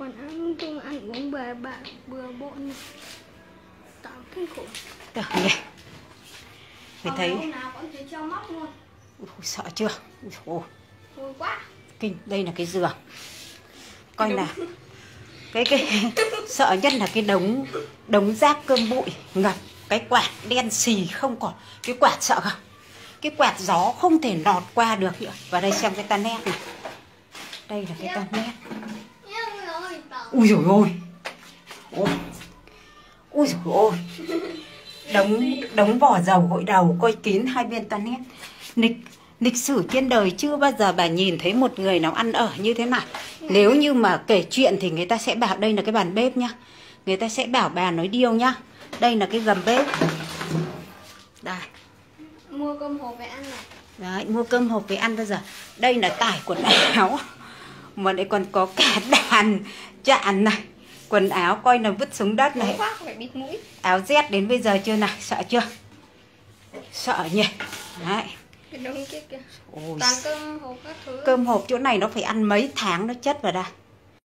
Quần áo chung ăn uống bừa bạc bừa bộn tạo kinh khủng. Được nhỉ. Phải thấy hôm nào cũng thấy treo móc luôn. sợ chưa? Ôi Vui quá. kinh. Đây là cái giường. Coi nào. Cái sợ nhất là cái đống rác cơm bụi ngập. Cái quạt đen xì không còn. Cái quạt sợ không? Cái quạt gió không thể lọt qua được nữa. Và đây xem cái ta nét này. Đây là cái ta nét. Ui dồi ôi. Ui dồi ôi. Đống vỏ dầu gội đầu coi kín hai bên ta nét. Lịch sử trên đời chưa bao giờ bà nhìn thấy một người nào ăn ở như thế này. Nếu như mà kể chuyện thì người ta sẽ bảo đây là cái bàn bếp nhá. Người ta sẽ bảo bà nói điêu nhá. Đây là cái gầm bếp. Đây. Mua cơm hộp về ăn này. Đấy, mua cơm hộp về ăn bây giờ. Đây là tải quần áo. Mà lại còn có cả đàn chạn này. Quần áo coi là vứt xuống đất này. Quá, phải bịt mũi. Áo Z đến bây giờ chưa này, sợ chưa? Sợ nhỉ. Đấy. Cái đống kia kìa. Ôi. Toàn cơm hộp các thứ. Cơm hộp chỗ này nó phải ăn mấy tháng nó chất vào đây.